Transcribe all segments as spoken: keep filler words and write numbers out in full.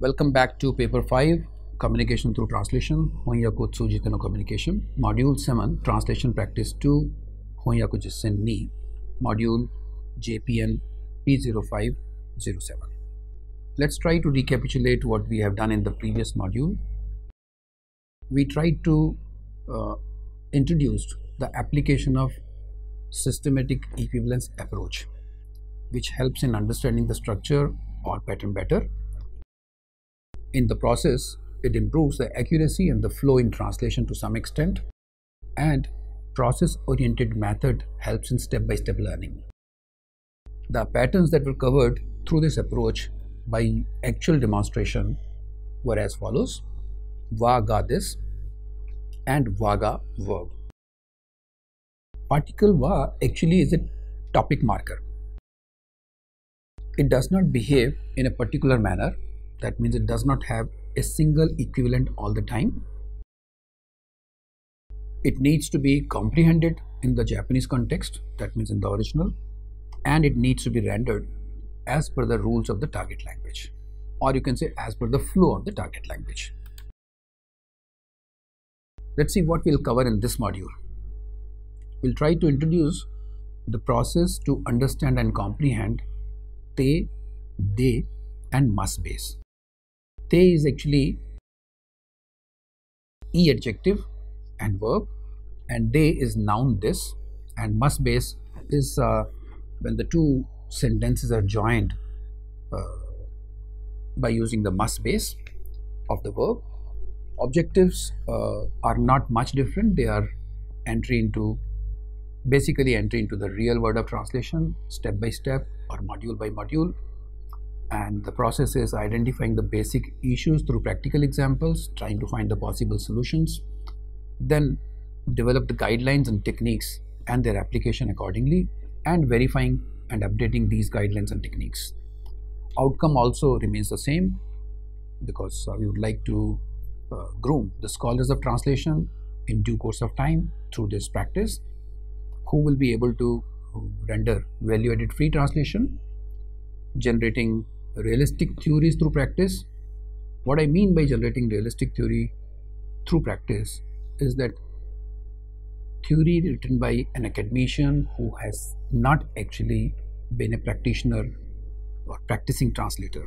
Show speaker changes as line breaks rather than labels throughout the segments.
Welcome back to paper five, communication through translation. Honyaku Tsujitano communication. Module seven, translation practice two. Honyaku Jisen ni. Module J P N P zero five zero seven. Let's try to recapitulate what we have done in the previous module. We tried to uh, introduce the application of systematic equivalence approach, which helps in understanding the structure or pattern better. In the process, it improves the accuracy and the flow in translation to some extent, and process-oriented method helps in step-by-step learning. The patterns that were covered through this approach by actual demonstration were as follows: va ga this and va ga verb. Particle va actually is a topic marker. It does not behave in a particular manner. That means it does not have a single equivalent all the time. It needs to be comprehended in the Japanese context, that means in the original, and it needs to be rendered as per the rules of the target language, or you can say as per the flow of the target language. Let's see what we'll cover in this module. We'll try to introduce the process to understand and comprehend te, de, and must base. Te is actually e adjective and verb, and de is noun this, and must base is uh, when the two sentences are joined uh, by using the must base of the verb. Objectives uh, are not much different. They are entry into basically entry into the real word of translation, step by step or module by module. And the process is identifying the basic issues through practical examples, trying to find the possible solutions, then develop the guidelines and techniques and their application accordingly, and verifying and updating these guidelines and techniques. Outcome also remains the same, because uh, we would like to uh, groom the scholars of translation in due course of time through this practice, who will be able to render value-added free translation, generating realistic theories through practice. What I mean by generating realistic theory through practice is that theory written by an academician who has not actually been a practitioner or practicing translator.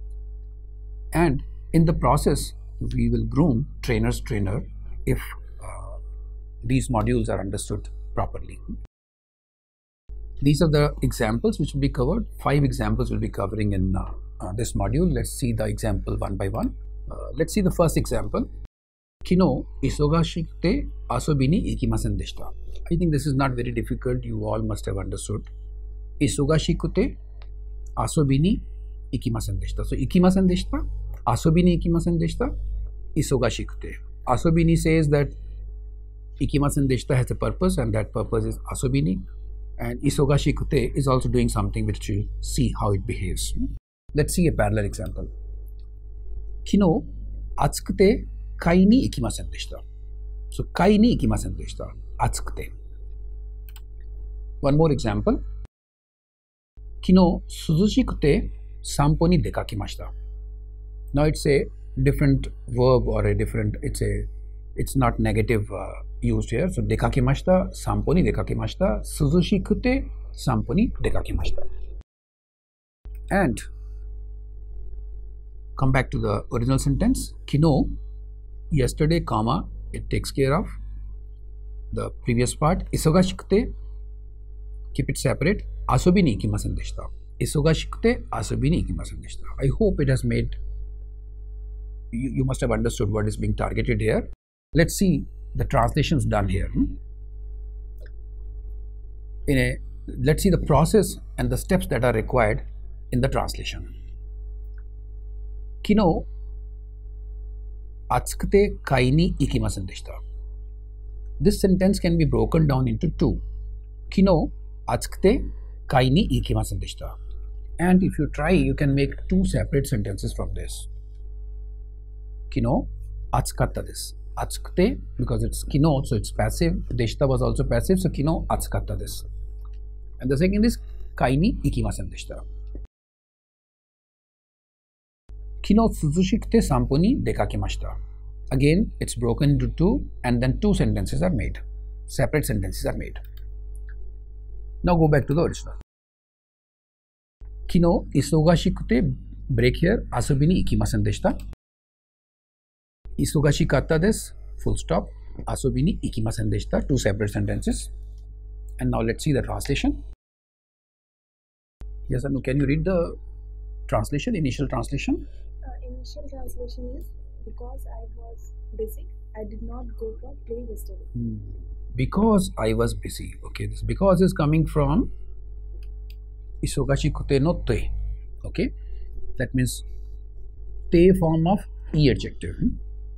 And in the process, we will groom trainer's trainer if uh, these modules are understood properly. These are the examples which will be covered. Five examples will be covering in uh, uh, this module. Let's see the example one by one. Uh, let's see the first example. Kino isogashikute asobi ni ikimasen deshita. I think this is not very difficult. You all must have understood. Isogashikute asobi ni ikimasen deshita. So ikimasen deshita, asobi ni ikimasen deshita, isogashikute. Asobi ni says that ikimasen deshita has a purpose, and that purpose is asobi ni. And isogashikute is also doing something which you see how it behaves. Let's see a parallel example. Kino atsukute kai ni ikimasen deshita. So kai ni ikimasen deshita. Atsukute. One more example. Kino suzushikute sanpo ni dekakimashita. Now it's a different verb or a different, it's a it's not negative uh, used here. So dekakimashita, sanpo ni dekakimashita, suzushikute sanpo ni dekakimashita. And come back to the original sentence. Kino, yesterday, comma, it takes care of the previous part. Isogashikute, keep it separate. Asobi ni ikimasen deshita. Isogashikute, asobi ni ikimasen deshita. I hope it has made, you, you must have understood what is being targeted here. Let's see the translations done here. In a, let's see the process and the steps that are required in the translation. Kino atsukute kai ni ikimasen deshita. This sentence can be broken down into two. Kino atsukute kai ni ikimasen deshita. And if you try, you can make two separate sentences from this. Kino atsukatta desu. Atsukute, because it's kino, so it's passive. Deshita was also passive, so kino atsukatta desu. And the second is kai ni ikimasen deshita. Kino Suzushikite Samponi dekakimashita. Again, it's broken into two, and then two sentences are made. Separate sentences are made. Now go back to the original. Kino isogashikute break here asobi ni ikimasen deshita. Isogashikatta desu, full stop. Asobi ni ikimasen deshita. Two separate sentences. And now let's see the translation. Yes, Anu, can you read the translation, initial translation?
Uh, initial translation is, because I was busy, I did not go for play yesterday.
Hmm. Because I was busy. Okay, this because is coming from isogashikute no te. Okay, that means te form of e adjective. Hmm?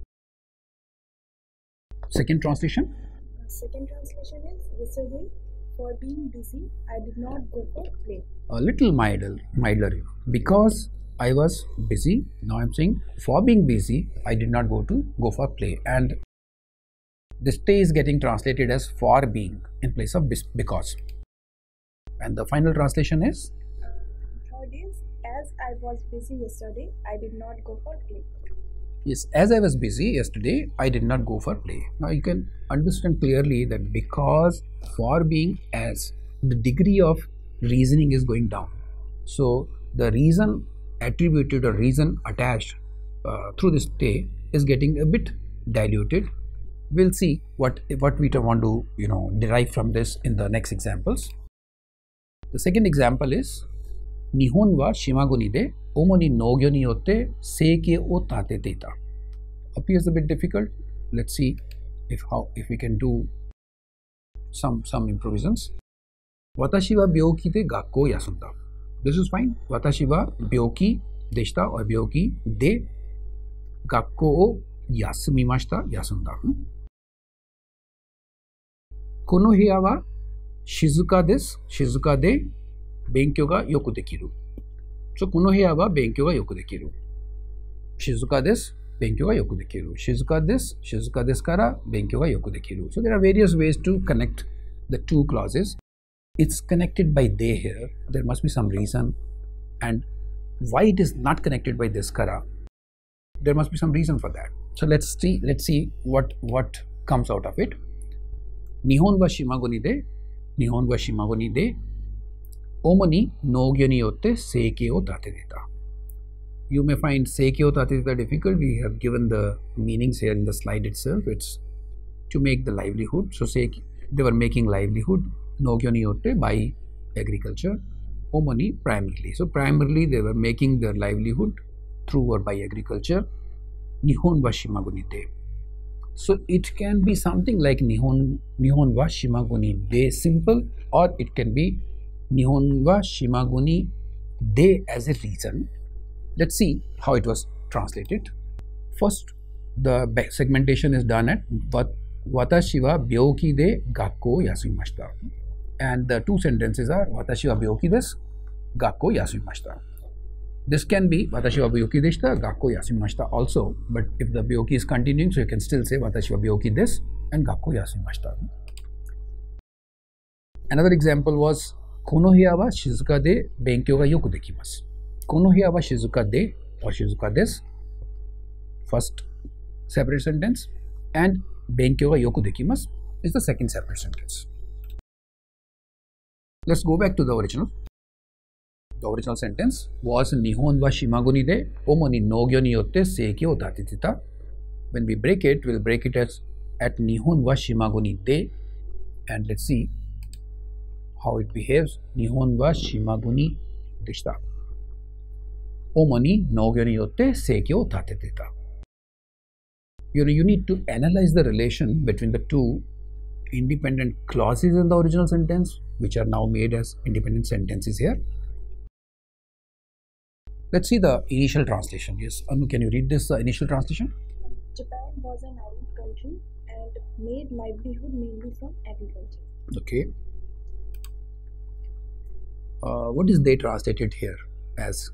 Second translation?
Uh, second translation is, yesterday, for being busy, I did not go for play.
A little milder, milder. Because I was busy. Now I'm saying for being busy, I did not go to go for play. And this te is getting translated as for being in place of because. And the final translation is?
Uh, third is, as I was busy yesterday, I did not go for play.
Yes, as I was busy yesterday, I did not go for play. Now you can understand clearly that because, for being, as, the degree of reasoning is going down. So the reason attributed or reason attached uh, through this te is getting a bit diluted. We'll see what what we want to you know derive from this in the next examples. The second example is Nihon wa shimaguni de omoni nogyo ni yotte seike o tate deta. Appears a bit difficult. Let's see if how if we can do some some improvisations. Watashi wa byoki de gakko o yasunda. This is fine. Watashi wa byoki deshita or byoki de gakko o yasumimashita, yasunda. Kono buya wa shizuka desu. Shizuka de benkyou ga yoku dekiru. So, kono buya wa benkyou ga yoku dekiru. Shizuka desu, benkyou ga yoku dekiru. Shizuka desu, shizuka desu kara benkyou ga yoku dekiru. So, there are various ways to connect the two clauses. It's connected by de here. There must be some reason. And why it is not connected by this kara? There must be some reason for that. So, let's see, let's see what, what comes out of it. Nihon wa shimaguni de, Nihon wa shimaguni de, omoni nogyo ni yotte seike o tate deta. You may find seike o tate deta difficult. We have given the meanings here in the slide itself. It's to make the livelihood. So, seike, they were making livelihood. Nogyo ni yotte by agriculture. Omoni primarily. So, primarily they were making their livelihood through or by agriculture. Nihon wa shimaguni de. So it can be something like Nihon, Nihon wa shimaguni de simple, or it can be Nihon wa shimaguni de as a reason. Let's see how it was translated. First, the segmentation is done at Watashi wa byoki de gakko o yasumimashita. And the two sentences are Watashi wa byoki desu, gakko o yasumimashita. This can be Watashi wa byoki deshita, gakko o yasumimashita also, but if the byoki is continuing, so you can still say Watashi wa byoki desu and gakko o yasumimashita. Another example was Kono buya wa shizuka de benkyou ga yoku dekimasu. Kono buya wa shizuka de or shizuka desu, first separate sentence, and benkyou ga yoku dekimasu is the second separate sentence. Let's go back to the original. The original sentence was Nihon wa shimaguni de omoni nogyo ni yotte seike o tate deta. When we break it, we'll break it as at Nihon wa shimaguni de, and let's see how it behaves. Nihon wa shimaguni deshita. Omoni nogyo ni yotte seike o tate deta. You know, you need to analyze the relation between the two independent clauses in the original sentence, which are now made as independent sentences here. Let's see the initial translation. Yes, Anu, can you read this uh, initial translation?
Japan was an island country and made livelihood mainly from agriculture.
Okay. Uh, what is they translated here as?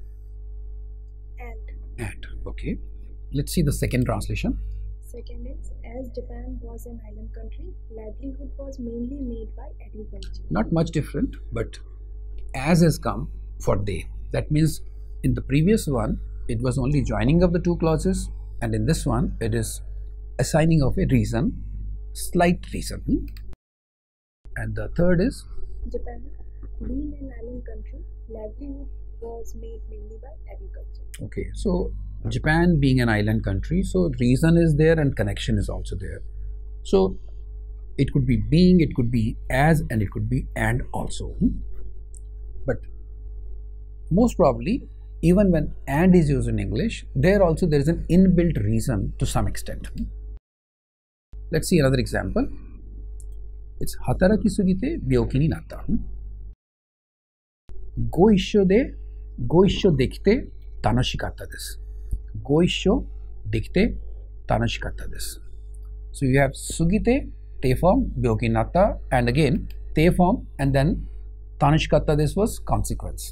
And.
And. Okay. Let's see the second translation.
Second is, as Japan was an island country, livelihood was mainly made by agriculture.
Not much different, but as has come for they. That means in the previous one, it was only joining of the two clauses, and in this one it is assigning of a reason, slight reason. And the third is
Japan, being an island country, livelihood was made mainly by agriculture.
Okay, so Japan being an island country, so reason is there and connection is also there. So it could be being, it could be as, and it could be and also. But most probably, even when and is used in English, there also there is an inbuilt reason to some extent. Let's see another example. It's hataraki sugite byoki ni natta. Go issho de, go issho dekite tanashikatta desu. Go issho dekite tanashikatta desu. So you have sugite, te form, byoki natta, and again te form, and then tanashikatta desu was consequence.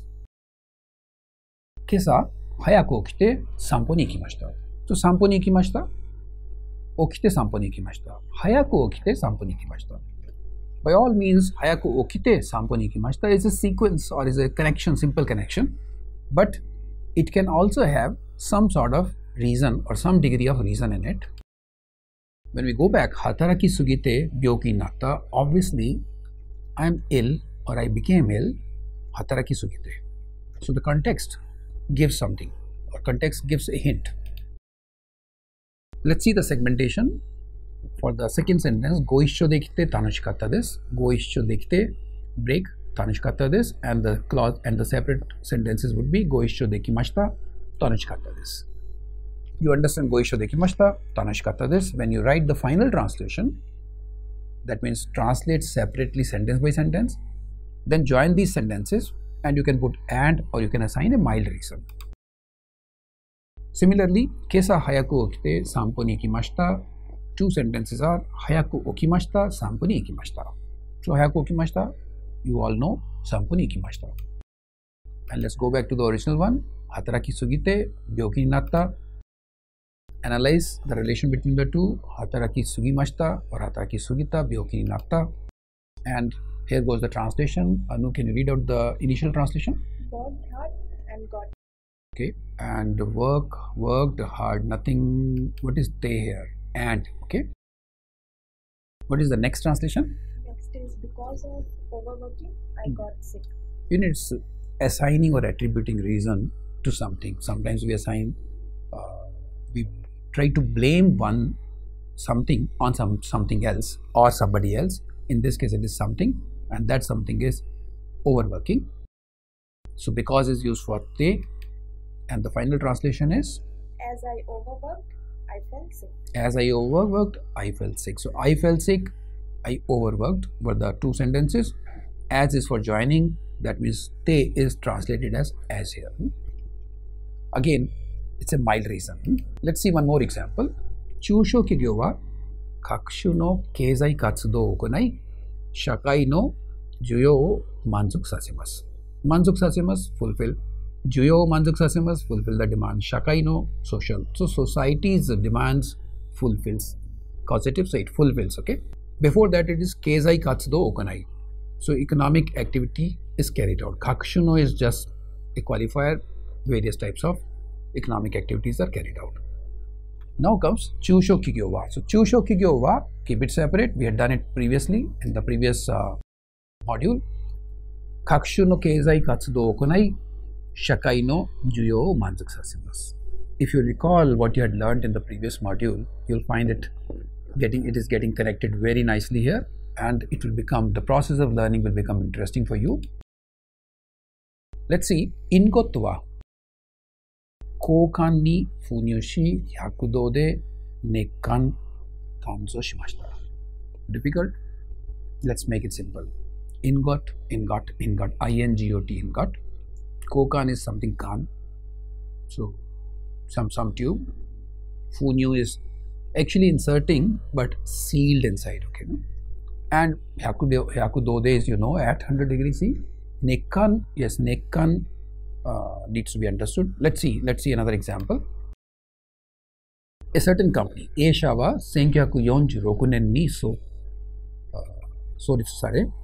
Kesa hayaku okite sanpo ni ikimashita. So sanpo ni ikimashita. Okite sanpo ni ikimashita. Hayaku okite sanpo ni ikimashita. By all means, hayaku okite sanpo ni ikimashita is a sequence or is a connection, simple connection, but it can also have some sort of reason or some degree of reason in it. When we go back, hataraki sugite byoki natta, obviously I am ill or I became ill, hataraki sugite. So the context gives something, or context gives a hint. Let's see the segmentation. For the second sentence, go issho dekite tanashikatta desu, go issho dekite break tanashikatta desu, and the clause and the separate sentences would be go issho dekimashita tanashikatta desu. You understand go issho dekimashita tanashikatta desu. When you write the final translation, that means translate separately sentence by sentence, then join these sentences and you can put and or you can assign a mild reason. Similarly, kesa hayaku okite sanpo ni ikimashita. Two sentences are hayaku okimashita, sanpo ni ikimashita. So hayaku okimashita, you all know sanpo ni ikimashita. And let's go back to the original one. Hataraki sugite byoki ni natta. Analyze the relation between the two. Hataraki sugimashita or hataraki sugita byoki ni natta. And here goes the translation. Anu, can you read out the initial translation?
Worked hard and got.
Okay, and work, worked hard, nothing. What is they here? And, okay. What is the next translation?
Next is because of overworking, I got sick.
You know, it's assigning or attributing reason to something. Sometimes we assign, uh, we try to blame one something on some something else or somebody else. In this case, it is something, and that something is overworking. So because is used for te, and the final translation is
as I overworked, I felt sick.
As I overworked, I felt sick. So I felt sick, I overworked were the two sentences. As is for joining, that means te is translated as as here. Again, it's a mild reason. Let's see one more example. Chūshō kigyo wa kakushu no keizai katsudo o okonai shakai no juyo o manzuku sasemasu. Manzuku sasemasu, fulfill. Juyo manzuku sasemasu, fulfill the demand. Shakai no, social. So society's demands fulfills. Causative, so it fulfills. Okay. Before that, it is keizai katsudo okonai. So economic activity is carried out. Kakushu no is just a qualifier. Various types of economic activities are carried out. Now comes chūshō kigyo wa. So chūshō kigyo wa, keep it separate. We had done it previously in the previous uh, module. Kakushu no keizai katsudo okonai shakai no juyo o manzuku sasemasu. If you recall what you had learned in the previous module, you'll find it getting it is getting connected very nicely here, and it will become the process of learning will become interesting for you. Let's see, ingot wa koukan ni funyu shi hyakudo de nekkan kanzo shimashita. Difficult? Let's make it simple. Ingot, ingot, ingot, I N G O T, ingot. Koukan is something kan, so some some tube. Funyu is actually inserting but sealed inside, okay. And hyakudo, hyakudode is, you know, at one hundred degrees C. Nekkan, yes, nekkan uh, needs to be understood. Let's see, let's see another example. A certain company, Eisha waせんきゅうひゃくよんじゅうろくねんにそう創立され、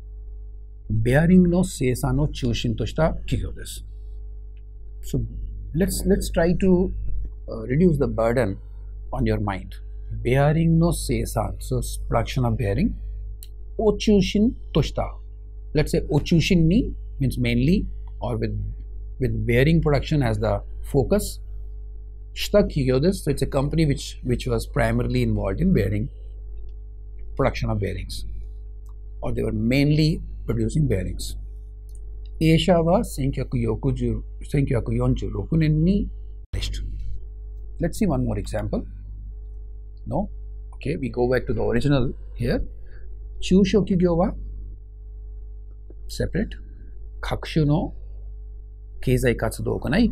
ベアリングの生産を中心とした企業です。So, let's let's try to uh, reduce the burden on your mind. Bearing no sesan, so production of bearing. Ochushin toshta. Let's say ochushin ni means mainly, or with with bearing production as the focus. Shta Kyodes, so it's a company which which was primarily involved in bearing production of bearings, or they were mainly producing bearings. Asia wa senkyaku yokuju senkyaku yonju rokunen ni list. Let's see one more example. No, okay, we go back to the original here. Chushokyugyo wa separate. Kakushu no keizai katsudo o okanai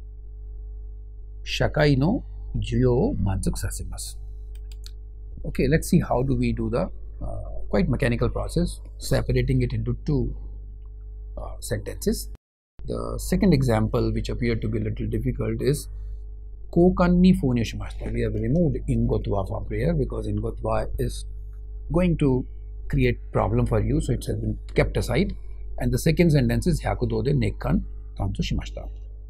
shakai no juyo o manzuku sasemasu. Okay, let's see how do we do the uh, quite mechanical process, separating it into two uh, sentences. The second example, which appeared to be a little difficult, is Kokan ni phone shimashita. We have removed ingotwa from here because ingotwa is going to create problem for you, so it has been kept aside. And the second sentence is Hyakudo de nekkan tanzo shimashita.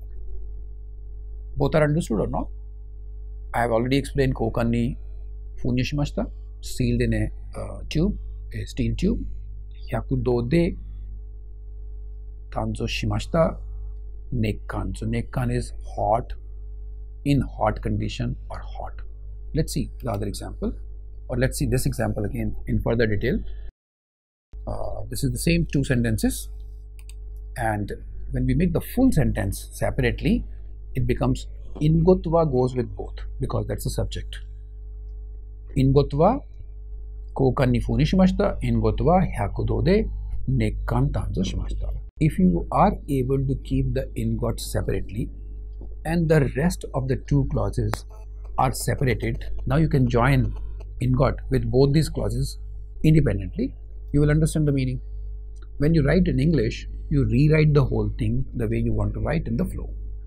Both are understood or not? I have already explained Kokan ni phone shimashita, sealed in a uh, tube, a steel tube. Hyakudo de tanzo shimashita nekkan. So nekkan is hot, in hot condition or hot. Let's see the other example, or let's see this example again in further detail. Uh, this is the same two sentences, and when we make the full sentence separately, it becomes ingotwa goes with both because that's the subject. Ingotwa kokan ni phone shimashita, ingotwa hyakudo de nekkan tanzo shimashita. If you are able to keep the ingot separately and the rest of the two clauses are separated, now you can join ingot with both these clauses independently. You will understand the meaning. When you write in English, you rewrite the whole thing the way you want to write in the flow.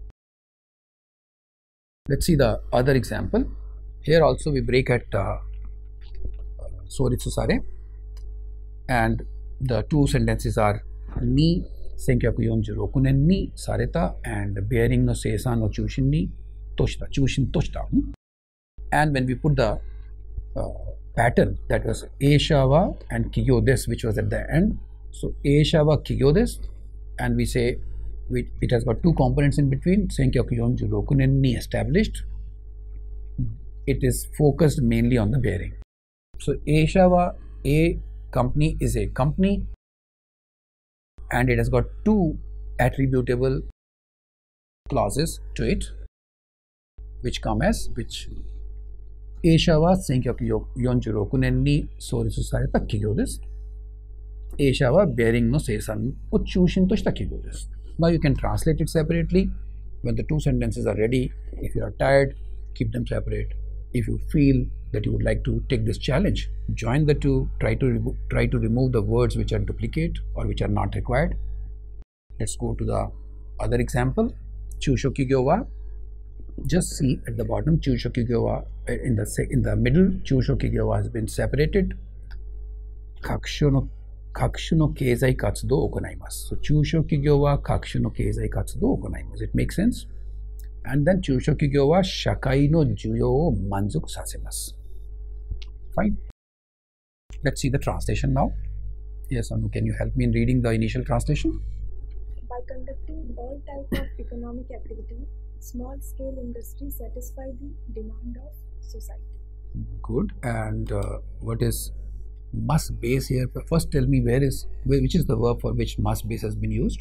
Let's see the other example. Here also we break at uh, Soritsu Sare, and the two sentences are ni senkyaku yonju rokunen ni sareta and bearing no seisan no chushin ni toshita, chushin toshita. And when we put the uh, pattern, that was Eishawa and Kigyodes, which was at the end. So Eishawa Kigyodes, and we say we, it has got two components in between. Senkyaku yonju rokunen ni established. It is focused mainly on the bearing. So Eishawa, a company, is a company, and it has got two attributable clauses to it, which come as which Eishawa senkyaku yonju rokunen ni soritsu sareta kigyo desu. Eisha wa bearing no seisan o chushin to shita kigyo desu. Now you can translate it separately. When the two sentences are ready, if you are tired, keep them separate. If you feel that you would like to take this challenge, join the two, try to try to remove the words which are duplicate or which are not required. Let's go to the other example. Chusho kigyo wa, just see at the bottom, chusho kigyo wa, in the in the middle, chusho kigyo wa has been separated. Kakushu no kakushu no keizai katsudo o okonaimasu. So chusho kigyo wa kakushu no keizai katsudo o okonaimasu. It makes sense. And then chusho kigyo wa shakai no juyo o manzuku sasemasu. Fine. Let's see the translation now. Yes, Anu, can you help me in reading the initial translation?
By conducting all types of economic activities, small-scale industry satisfy the demand of society.
Good. And uh, what is must base here? First, tell me where is which is the verb for which must base has been used?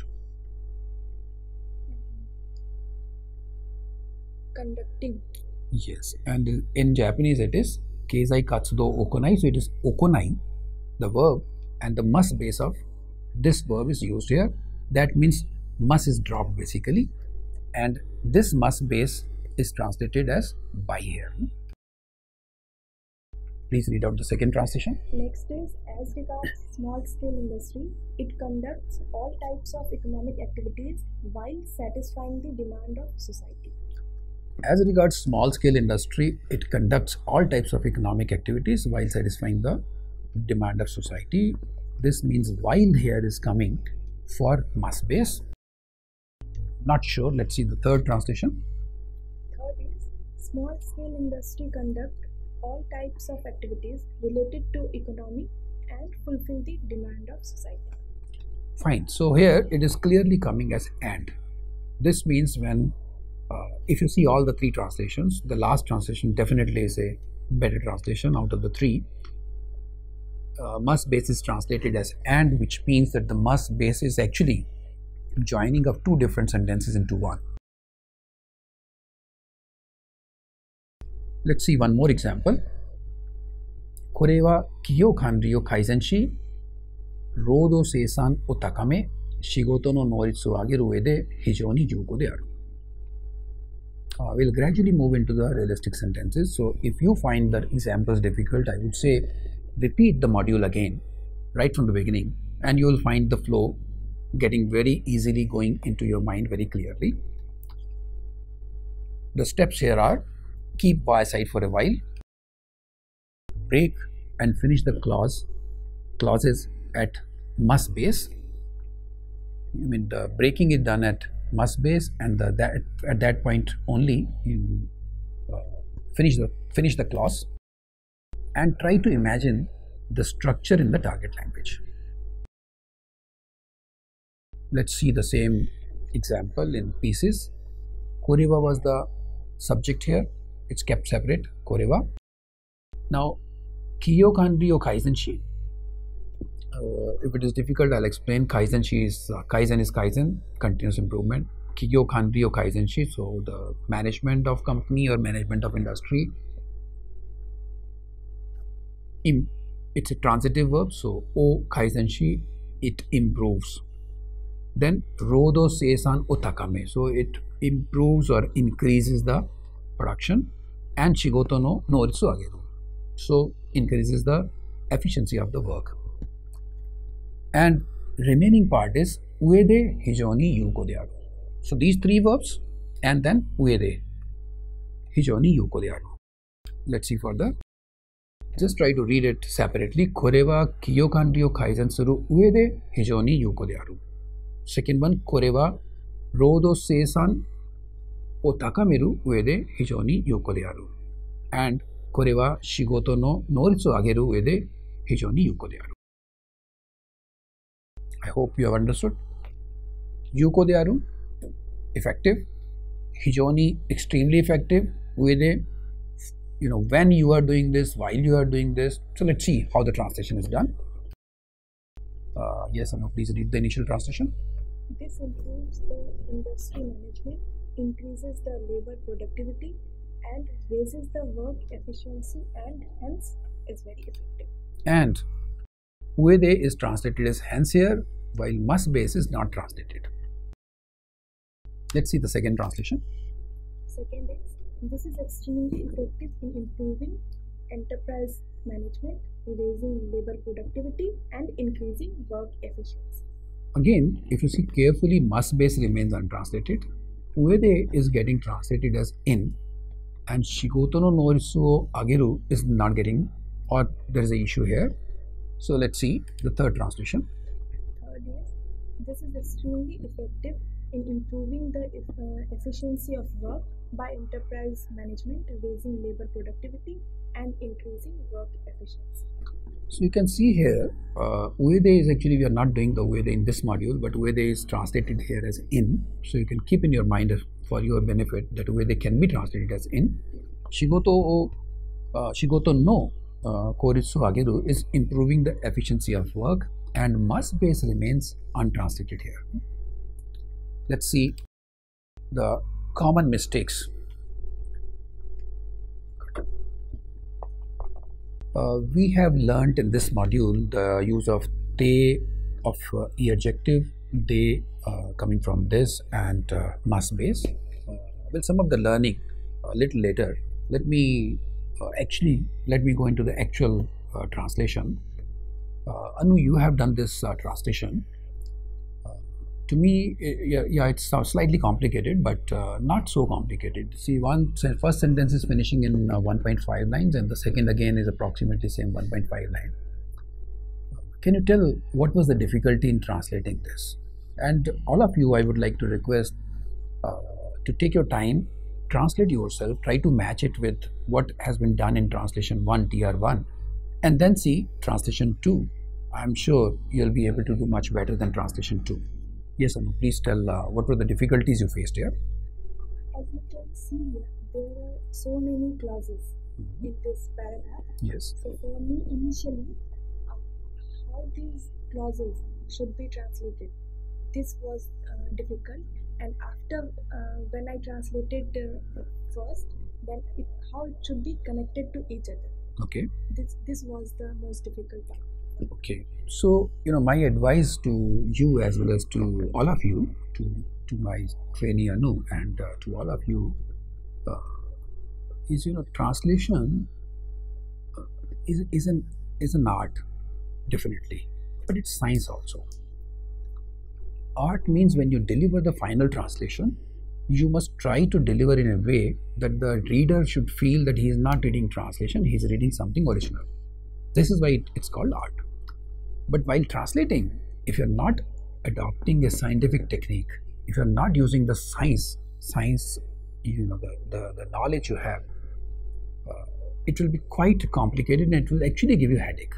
Conducting.
Yes, and in Japanese it is keizai katsudo okonai. So it is okonai, the verb, and the must base of this verb is used here. That means must is dropped basically, and this must base is translated as by here. Please read out the second translation.
Next is, as regards small-scale industry, it conducts all types of economic activities while satisfying the demand of society.
As regards small-scale industry, it conducts all types of economic activities while satisfying the demand of society. This means while here is coming for must base. not sure. Let's see the third translation.
Third is small scale industry conduct all types of activities related to economy and fulfill the demand of society.
Fine. So here it is clearly coming as and. This means when, uh, if you see all the three translations, the last translation definitely is a better translation out of the three. Uh, must base is translated as and, which means that the must base is actually joining of two different sentences into one. Let's see one more example. これは企業管理を改善し、労働生産を高め、仕事の能率を上げる上で非常に有効である。Uh, we'll gradually move into the realistic sentences. So if you find the examples difficult, I would say repeat the module again right from the beginning, and you will find the flow getting very easily going into your mind very clearly. The steps here are: keep Y aside for a while, break and finish the clause clauses at must base. I mean, the breaking is done at must base, and the, that at that point only you uh, finish the finish the clause, and try to imagine the structure in the target language. Let's see the same example in pieces. Korewa was the subject here. It's kept separate, Korewa. Now, Kiyo Kanri o Kaizenshi. Uh, if it is difficult, I'll explain. Kaizenshi is uh, Kaizen is Kaizen, continuous improvement. Kiyo Kanri o Kaizenshi, so the management of company or management of industry. Im, it's a transitive verb, so o Kaizenshi, it improves. Then Rodo Seisan o Takame, so it improves or increases the production. And Shigoto no Noritsu Ageru, so increases the efficiency of the work. And remaining part is Uede Hijoni Yuko de Aru. So these three verbs and then Uede Hijoni Yuko de Aru. Let's see further. Just try to read it separately. Korewa Kiyo Kanri o Kaizen Suru Uede Hijoni Yuko de Aru. Second one, Korewa Rodo Seisan o Takameru Uede Hijoni Yuko de Aru. And Korewa Shigoto no Noritsu Ageru Uede Hijoni Yuko de Aru. I hope you have understood. Yuko de Aru, effective. Hijoni, extremely effective. Uede, you know, when you are doing this, while you are doing this. So let's see how the translation is done. Uh, yes, Anu, please read the initial translation.
This improves the industry management, increases the labor productivity, and raises the work efficiency, and hence is very effective.
And Uede is translated as hence here, while must base is not translated. Let's see the second translation.
Second is, this is extremely effective in improving enterprise management, raising labor productivity, and increasing work efficiency.
Again, if you see carefully, must base remains untranslated. Uede is getting translated as in, and Shigoto no Noritsu Ageru is not getting, or there is an issue here. So let's see the third translation.
Third is, this is extremely effective in improving the uh, efficiency of work by enterprise management, raising labor productivity, and increasing work efficiency.
So you can see here, uh, Uede is actually, we are not doing the Uede in this module, but Uede is translated here as in. So you can keep in your mind for your benefit that Uede can be translated as in. Shigoto, uh, Shigoto no uh, Koritsu Ageru is improving the efficiency of work, and must base remains untranslated here. Let's see the common mistakes. Uh, we have learnt in this module the use of they of uh, e adjective, they uh, coming from this, and uh, must base. Uh, well, some of the learning a little later. Let me uh, actually let me go into the actual uh, translation. Uh, Anu, you have done this uh, translation. Uh, to me, yeah, yeah, it's uh, slightly complicated, but uh, not so complicated. See, one first sentence is finishing in uh, one point five lines, and the second again is approximately same one point five line. Can you tell what was the difficulty in translating this? And all of you, I would like to request, uh, to take your time, translate yourself, try to match it with what has been done in translation one, T R one, and then see translation two. I'm sure you'll be able to do much better than translation two. Yes, Anu, please tell uh, what were the difficulties you faced here?
As you can see, there are so many clauses mm-hmm. in this paragraph.
Yes.
So for me, initially, uh, how these clauses should be translated, this was uh, difficult. And after, uh, when I translated uh, first, then it, how it should be connected to each other.
Okay.
This this was the most difficult part.
Okay. So, you know, my advice to you as well as to all of you, to to my trainee Anu and uh, to all of you, uh, is, you know, translation uh, is is an is an art, definitely, but it's science also. Art means when you deliver the final translation, you must try to deliver in a way that the reader should feel that he is not reading translation, he is reading something original. This is why it, it's called art. But while translating, if you're not adopting a scientific technique, if you're not using the science, science, you know, the, the, the knowledge you have, uh, it will be quite complicated and it will actually give you a headache.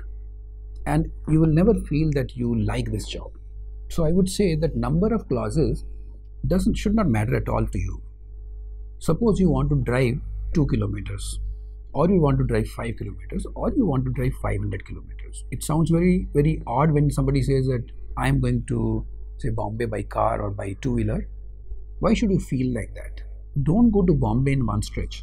And you will never feel that you like this job. So I would say that number of clauses doesn't should not matter at all to you. Suppose you want to drive two kilometers, or you want to drive five kilometers, or you want to drive five hundred kilometers. It sounds very, very odd when somebody says that I am going to, say, Bombay by car or by two-wheeler. Why should you feel like that? Don't go to Bombay in one stretch.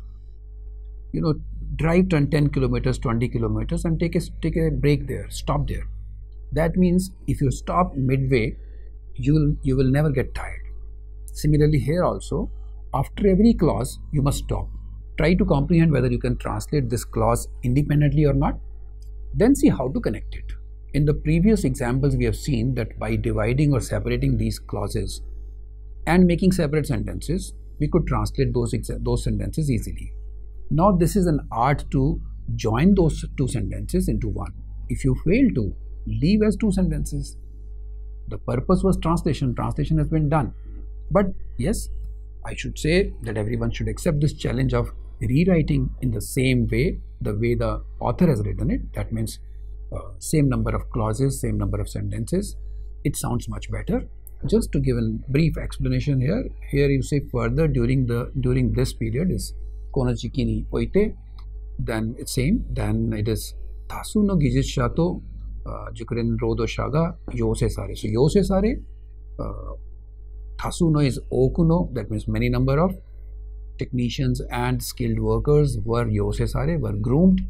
You know, drive ten kilometers, twenty kilometers and take a, take a break there, stop there. That means if you stop midway, you'll, you will never get tired. Similarly here also, after every clause, you must stop. Try to comprehend whether you can translate this clause independently or not. Then see how to connect it. In the previous examples, we have seen that by dividing or separating these clauses and making separate sentences, we could translate those, those sentences easily. Now this is an art to join those two sentences into one. If you fail to, leave as two sentences. The purpose was translation. Translation has been done. But yes, I should say that everyone should accept this challenge of rewriting in the same way, the way the author has written it. That means uh, same number of clauses, same number of sentences. It sounds much better. Just to give a brief explanation here, here you say further during the during this period is Konojiki ni oite, then it's same, then it is Tasu no gijitsha to Jukuren rodo shaga yose sare. So yose sare, uh, Tasu no is okuno, that means many number of technicians and skilled workers were yose sare, were groomed.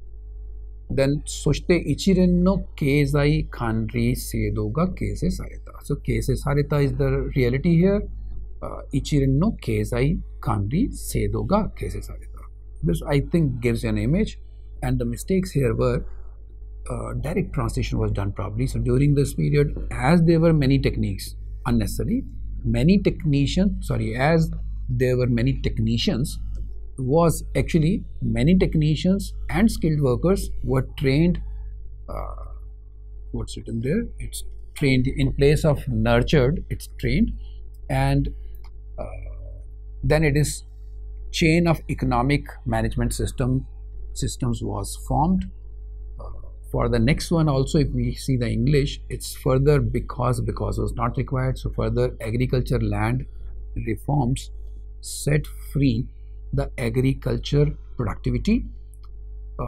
Then soshite ichiren no keizai kanri seido ga keise sareta. So keise sareta is the reality here. Uh, ichiren no keizai kanri seido ga keise sareta. This I think gives an image, and the mistakes here were uh, direct translation was done properly. So during this period, as there were many techniques unnecessary, many technicians, sorry, as there were many technicians, was actually many technicians and skilled workers were trained, uh, what's written there, it's trained in place of nurtured, it's trained, and uh, then it is chain of economic management system systems was formed. Uh, for the next one also, if we see the English, it's further because because was not required, so further agriculture land reforms set free the agriculture productivity uh,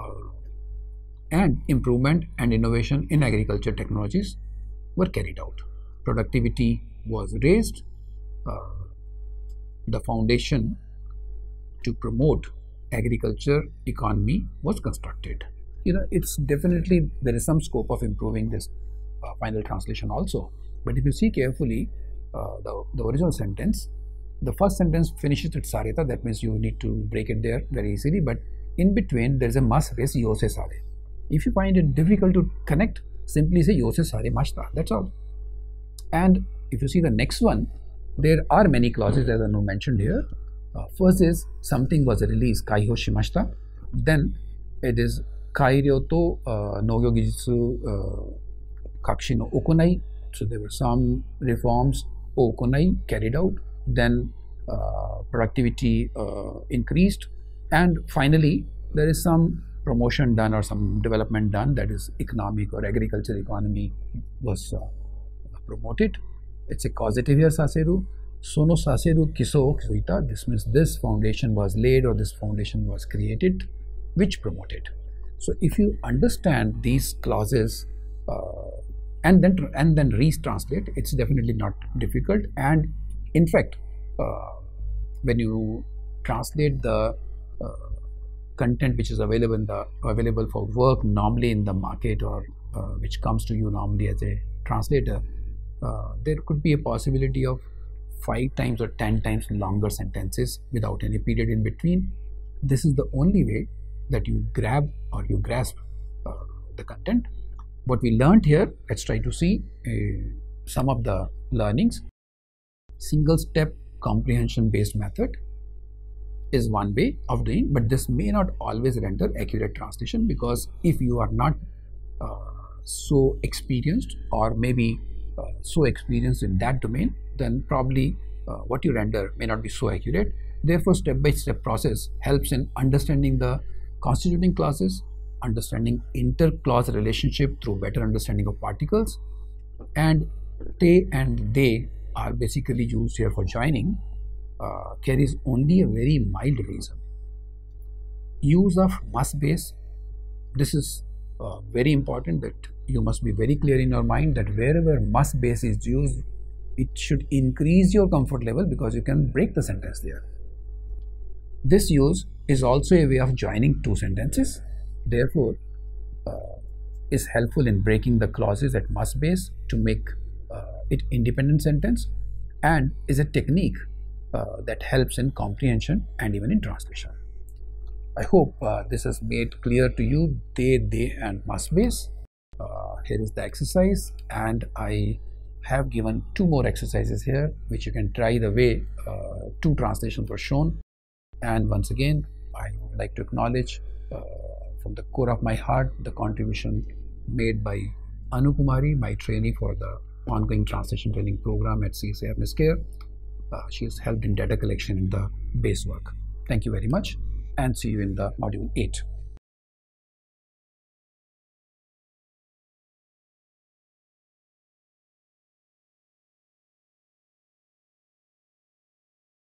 and improvement and innovation in agriculture technologies were carried out. Productivity was raised, uh, the foundation to promote agriculture economy was constructed. You know, it's definitely, there is some scope of improving this uh, final translation also. But if you see carefully uh, the, the original sentence, the first sentence finishes with sareta, that means you need to break it there very easily, but in between there is a mas race yose sare. If you find it difficult to connect, simply say yose sare mashta, that's all. And if you see the next one, there are many clauses as Anu mentioned here. Uh, first is something was released, kaiho shimashita. Then it is kairyo uh, Nogyo Gijitsu uh, Kakushi no Okunai. So there were some reforms, Okunai carried out. Then uh, productivity uh, increased, and finally there is some promotion done or some development done, that is economic or agriculture economy was uh, promoted. It's a causative here, Saseru. Sono Saseru Kiso Kisuita. This means this foundation was laid or this foundation was created, which promoted. So if you understand these clauses uh, and then and then retranslate, it's definitely not difficult. And in fact, uh, when you translate the uh, content which is available in the available for work normally in the market, or uh, which comes to you normally as a translator, uh, there could be a possibility of five times or ten times longer sentences without any period in between. This is the only way that you grab or you grasp uh, the content. What we learned here, let's try to see uh, some of the learnings. Single step comprehension based method is one way of doing, but this may not always render accurate translation, because if you are not uh, so experienced or maybe uh, so experienced in that domain, then probably uh, what you render may not be so accurate. Therefore, step-by-step process helps in understanding the constituting clauses, understanding inter-clause relationship through better understanding of particles, and te and they are basically used here for joining, uh, carries only a very mild reason. Use of must base, this is uh, very important, that you must be very clear in your mind that wherever must base is used, it should increase your comfort level, because you can break the sentence there. This use is also a way of joining two sentences, therefore uh, is helpful in breaking the clauses at must base to make uh, it independent sentence, and is a technique uh, that helps in comprehension and even in translation. I hope uh, this has made clear to you they, they and must base. Uh, here is the exercise, and I have given two more exercises here which you can try the way uh, two translations were shown. And once again, I would like to acknowledge uh, from the core of my heart the contribution made by Anu Kumari, my trainee for the ongoing translation training program at C S A Awareness-Care. Uh, she has helped in data collection in the base work. Thank you very much, and see you in the module eight.